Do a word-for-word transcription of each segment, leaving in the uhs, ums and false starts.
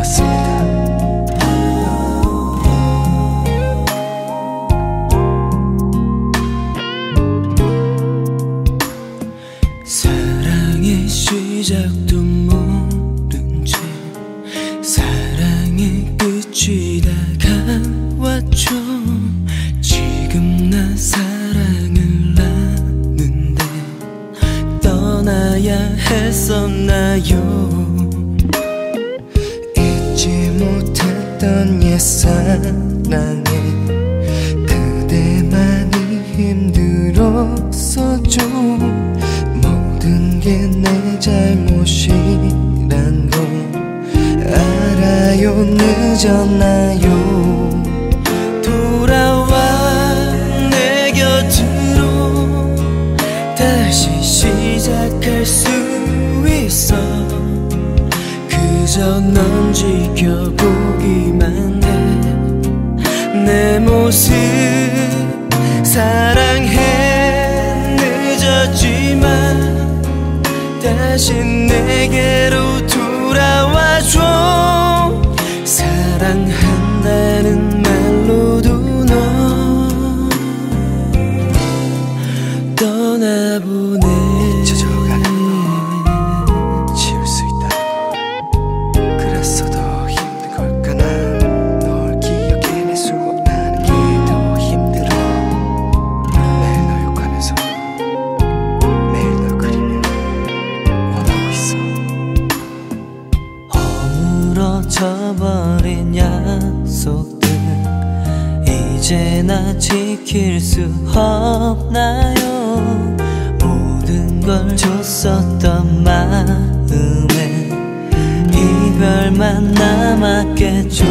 고맙습니다. 사랑의 시작도 모른 채 사랑의 끝이 다가왔죠. 지금 나 사랑을 하는데 떠나야 했었나요? 잊지 못했던 옛사랑에 그대만이 힘들었었죠. 모든 게 내 잘못이란 걸 알아요. 늦었나요? 돌아와 내 곁으로 다시 시작할 수 있어. 그저 넌 지켜보기만 해. 내 모습 사랑해. 늦었지만 다시 내게로 돌아와줘. 사랑한다는 말로도 너 떠나보내. 잊혀져가는 거 지울 수 있다는 거. 그래서 더 힘든 걸까. 난 널 기억해낼 수 없다는 게 더 힘들어. 매일 널 욕하면서 매일 널 그리며 원하고 있어. 허물어져버린 약속들 이제 나 지킬 수 없나요? 모든 걸 줬었던 마음에 이별만 남았겠죠.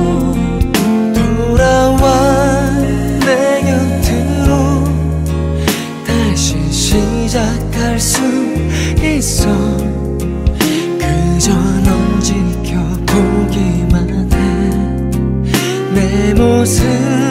돌아와 내 곁으로 다시 시작할 수 있어. 그저 넌 지켜보기만 해. 내 모습